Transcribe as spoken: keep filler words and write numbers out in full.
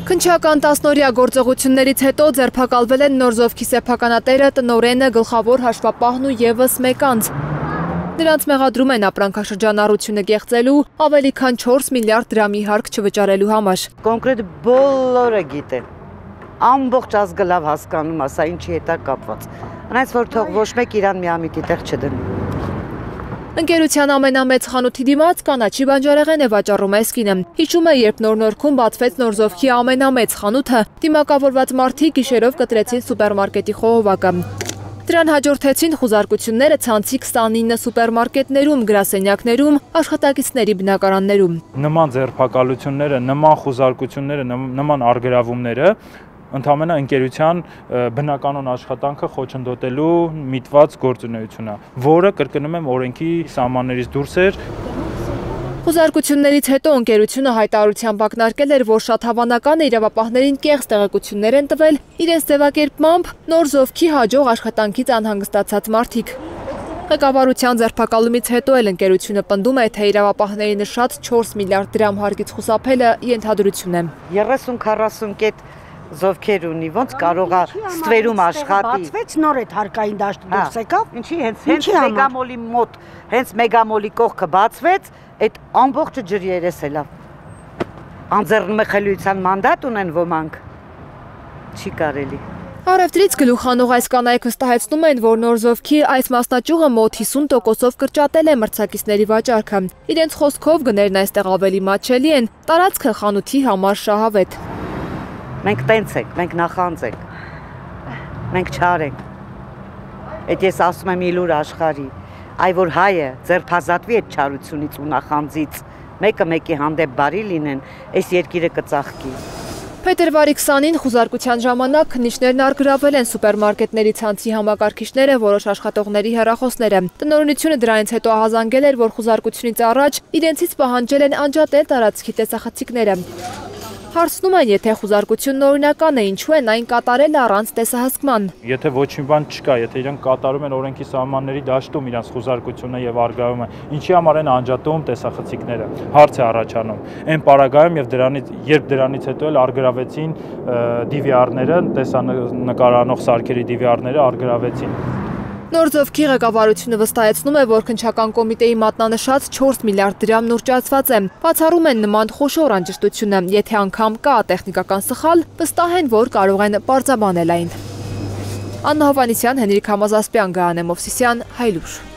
Քննչական տասնօրյա գործողություններից հետո ձերբակալվել են Նոր Զովքի սեփականատերը, տնօրենը, գլխավոր հաշվապահն ու ևս մեկ անձ։ Նրանց մեղադրում են ապրանքաշրջանառությունը կեղծելու, ավելի քան չորս միլիարդ դրամի հարկ չվճարելու համար։ Կոնկրետ բոլորը գիտեն, ամբողջ ազգը լավ հասկանում է, սա ինչի հետ է կապված։ Հենց որ թող ոչ մեկ իրան միամիտի տեղ չդնի։ Ընկերության ամենամեծ խանութի դիմաց կանաչի բանջարեղեն է վաճառում Էսկինը։ Հիշում է, երբ նոր-նորքում բացվեց Նոր Զովքի ամենամեծ խանութը, դիմակավորված մարդիկ գիշերով կտրեցին սուպերմարկետի խողովակը։ Դրան հաջորդեցին խուզարկությունները ցանցի քսանինը սուպերմարկետներում, գրասենյակներում, աշխատակիցների բնակարաններում։ Նման ձերբակալությունները, նման խուզարկությունները, նման արգրավումները ընդամենը ընկերության բնականոն աշխատանքը խոչընդոտելու միտված գործունեություն է, որը կրկնում եմ օրենքի սահմաններից դուրս էր։ Խուզարկություններից հետո ընկերությունը հայտարարությամբ ակնարկել էր, որ շատ հավանական է իրավապահներին կեղծ տեղեկություններ են տվել իրենց ձևակերպմամբ Նոր Զովքի հաջող աշխատանքից անհանգստացած մարդիկ։ Ղեկավարության ձերբակալումից հետո էլ ընկերությունը պնդում է, թե իրավապահների նշած չորս միլիարդ դրամ հարկից խուսափելը ենթադրություն է։ երեսուն քառասուն կետ Զովքեր ունի, ոնց կարող է ստվերում աշխատի։ Բացվեց նոր այդ հարկային դաշտը դուրս եկավ։ Ինչի հենց հենց մեգամոլի մոտ, հենց մեգամոլի կողքը բացվեց, այդ ամբողջը ջրի երես է լավ։ Անձեռնմխելիության մանդատ ունեն ոմանք։ Չի կարելի։ Առևտրից գլուխանող այս կանայք վստահեցնում են, որ Նոր Զովքի այս մասնաճյուղը մոտ հիսուն տոկոսով կրճատել է մրցակիցների վաճառքը։ Իրենց խոսքով գներն այստեղ ավելի մատչելի են, տարածքը խանութի համար շահավետ։ Մենք տենց ենք, մենք նախանձ ենք, մենք չար ենք, այդ ես ասում եմ իլուր աշխարի, այ որ հայը ձերբազատվի այդ չարությունից ու նախանձից, մեկը մեկի հանդեպ բարի լինեն, այս երկիրը կծաղկի։ Փետրվարի քսանին խուզարկության ժամանակ քննիչներն արգրավել են սուպերմարկետների ցանցի համակարգիչները, որոշ աշխատողների հեռախոսները։ Տնօրենությունը դրանից հետո ահազանգել էր, որ խուզարկությունից առաջ իրենցից պահանջել են անջատել տարածքի տեսախցիկները։ Հարցնում են, եթե խուզարկությունն օրինական է, ինչու են այն կատարել առանց տեսահսկման։ Եթե ոչ մի բան չկա, եթե իրենք կատարում են օրենքի սահմանների դաշտում իրենց խուզարկությունը եւ արգավումը, ինչի համար են անջատում տեսախցիկները։ Հարց է առաջանում։ Այն պարագայում եւ դրանից երբ դրանից հետո էլ արգրավեցին դի վի արները, տեսանկարանող սարքերի դի վի արները արգրավեցին։ Նոր Զովքի ղեկավարությունը վստահեցնում է, որ քննչական կոմիտեի մատնանշած չորս միլիարդ դրամն ուռճացված է։ Բացառում են նման խոշոր անճշտությունը, եթե անգամ կա տեխնիկական սխալ, վստահ են, որ կարող են պարզաբանել այն։ Աննա Հովհաննիսյան, Հենրիկ Համազասպյան, Գայանե Մովսիսյան, Հայլուր։